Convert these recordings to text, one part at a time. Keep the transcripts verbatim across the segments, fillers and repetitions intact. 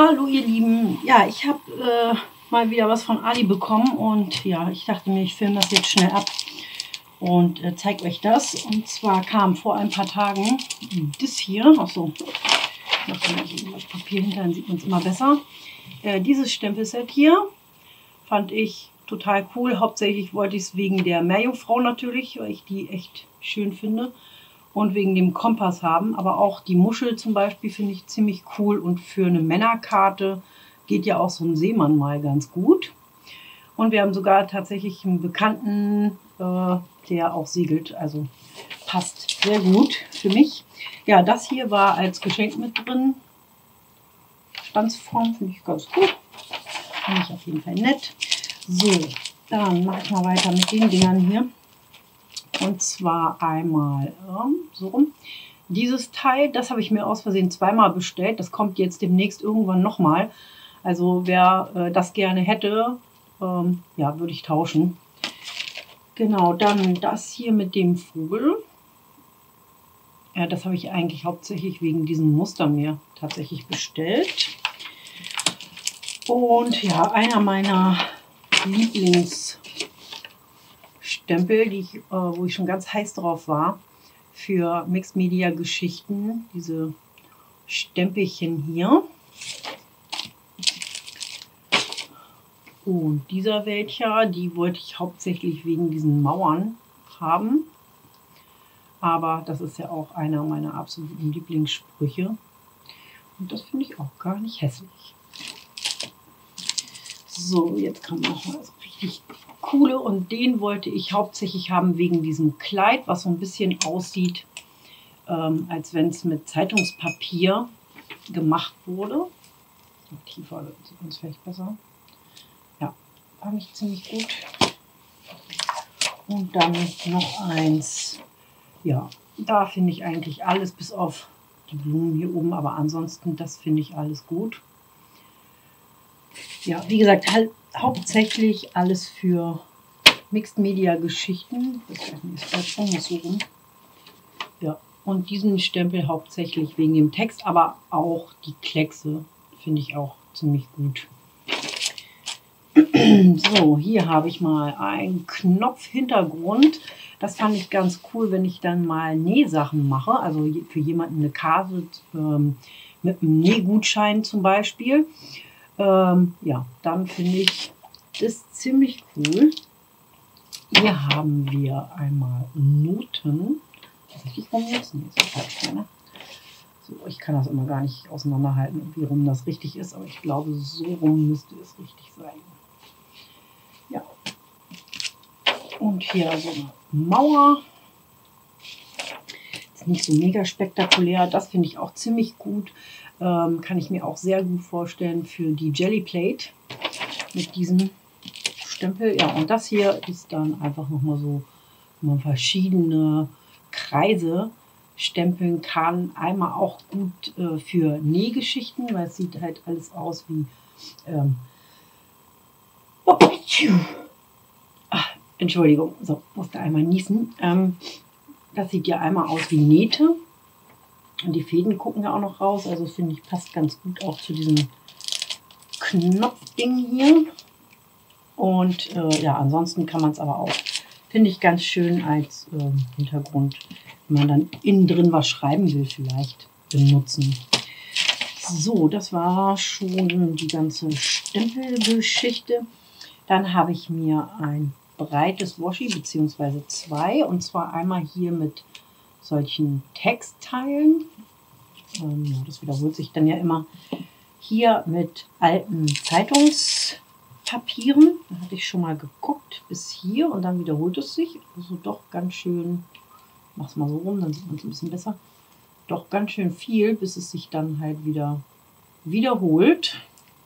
Hallo ihr Lieben, ja, ich habe äh, mal wieder was von Ali bekommen und ja, ich dachte mir, ich filme das jetzt schnell ab und äh, zeige euch das. Und zwar kam vor ein paar Tagen das hier, achso, ich mache mal hier das Papier hinter, dann sieht man es immer besser. Äh, dieses Stempelset hier fand ich total cool, hauptsächlich wollte ich es wegen der Meerjungfrau natürlich, weil ich die echt schön finde. Und wegen dem Kompass haben, aber auch die Muschel zum Beispiel finde ich ziemlich cool und für eine Männerkarte geht ja auch so ein Seemann mal ganz gut. Und wir haben sogar tatsächlich einen Bekannten, äh, der auch segelt, also passt sehr gut für mich. Ja, das hier war als Geschenk mit drin. Stanzform finde ich ganz gut, finde ich auf jeden Fall nett. So, dann mache ich mal weiter mit den Dingern hier. Und zwar einmal ähm, so rum. Dieses Teil, das habe ich mir aus Versehen zweimal bestellt. Das kommt jetzt demnächst irgendwann nochmal. Also wer äh, das gerne hätte, ähm, ja, würde ich tauschen. Genau, dann das hier mit dem Vogel. Ja, das habe ich eigentlich hauptsächlich wegen diesem Muster mir tatsächlich bestellt. Und ja, einer meiner Lieblings Stempel, die ich, äh, wo ich schon ganz heiß drauf war, für Mixed Media Geschichten, diese Stempelchen hier. Und dieser welcher, die wollte ich hauptsächlich wegen diesen Mauern haben. Aber das ist ja auch einer meiner absoluten Lieblingssprüche. Und das finde ich auch gar nicht hässlich. So, jetzt kommt noch mal so richtig coole und den wollte ich hauptsächlich haben wegen diesem Kleid, was so ein bisschen aussieht, ähm, als wenn es mit Zeitungspapier gemacht wurde. Tiefer sieht man es vielleicht besser. Ja, fand ich ziemlich gut. Und dann noch eins. Ja, da finde ich eigentlich alles, bis auf die Blumen hier oben, aber ansonsten, das finde ich alles gut. Ja, wie gesagt, halt hauptsächlich alles für Mixed Media Geschichten. Das ist so rum. Ja, und diesen Stempel hauptsächlich wegen dem Text, aber auch die Kleckse finde ich auch ziemlich gut. So, hier habe ich mal einen Knopfhintergrund. Das fand ich ganz cool, wenn ich dann mal Nähsachen mache. Also für jemanden eine Karte ähm, mit einem Nähgutschein zum Beispiel. Ähm, ja, dann finde ich das ziemlich cool. Hier haben wir einmal Noten. Richtig rum jetzt? Nee, ist falsch, ne? So, ich kann das immer gar nicht auseinanderhalten, wie rum das richtig ist, aber ich glaube, so rum müsste es richtig sein. Ja. Und hier so eine Mauer. Ist nicht so mega spektakulär. Das finde ich auch ziemlich gut. Ähm, kann ich mir auch sehr gut vorstellen für die Jelly Plate mit diesem Stempel. Ja, und das hier ist dann einfach nochmal so, wo man verschiedene Kreise stempeln kann. Einmal auch gut äh, für Nähgeschichten, weil es sieht halt alles aus wie ähm, oh, Ach, Entschuldigung, so, musste einmal niesen. Ähm, das sieht ja einmal aus wie Nähte. Und die Fäden gucken ja auch noch raus. Also finde ich, passt ganz gut auch zu diesem Knopfding hier. Und äh, ja, ansonsten kann man es aber auch, finde ich, ganz schön als äh, Hintergrund, wenn man dann innen drin was schreiben will, vielleicht benutzen. So, das war schon die ganze Stempelgeschichte. Dann habe ich mir ein breites Washi, beziehungsweise zwei, und zwar einmal hier mit solchen Textteilen. Ähm, ja, das wiederholt sich dann ja immer. Hier mit alten Zeitungspapieren. Da hatte ich schon mal geguckt bis hier und dann wiederholt es sich. Also doch ganz schön, ich mache es mal so rum, dann sieht man es ein bisschen besser. Doch ganz schön viel, bis es sich dann halt wieder wiederholt.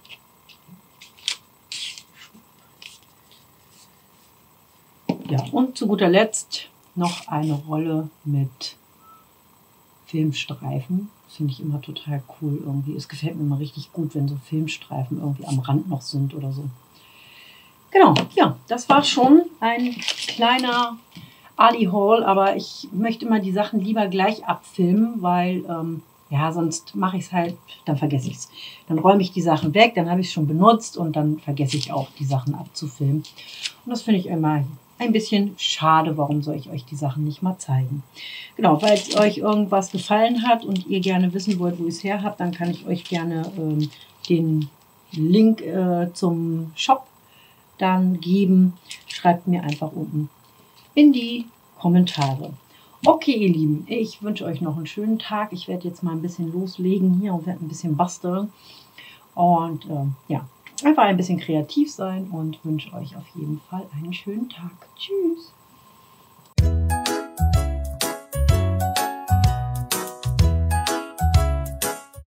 Ja, und zu guter Letzt noch eine Rolle mit Filmstreifen. Finde ich immer total cool irgendwie. Es gefällt mir immer richtig gut, wenn so Filmstreifen irgendwie am Rand noch sind oder so. Genau, ja, das war schon ein kleiner Ali-Haul, aber ich möchte mal die Sachen lieber gleich abfilmen, weil ähm, ja, sonst mache ich es halt, dann vergesse ich es. Dann räume ich die Sachen weg, dann habe ich es schon benutzt und dann vergesse ich auch, die Sachen abzufilmen. Und das finde ich immer ein bisschen schade. Warum soll ich euch die Sachen nicht mal zeigen? Genau, falls euch irgendwas gefallen hat und ihr gerne wissen wollt, wo ich es her habe, dann kann ich euch gerne ähm, den Link äh, zum Shop dann geben. Schreibt mir einfach unten in die Kommentare. Okay, ihr Lieben, ich wünsche euch noch einen schönen Tag. Ich werde jetzt mal ein bisschen loslegen hier und werde ein bisschen basteln. Und ähm, ja, einfach ein bisschen kreativ sein und wünsche euch auf jeden Fall einen schönen Tag. Tschüss.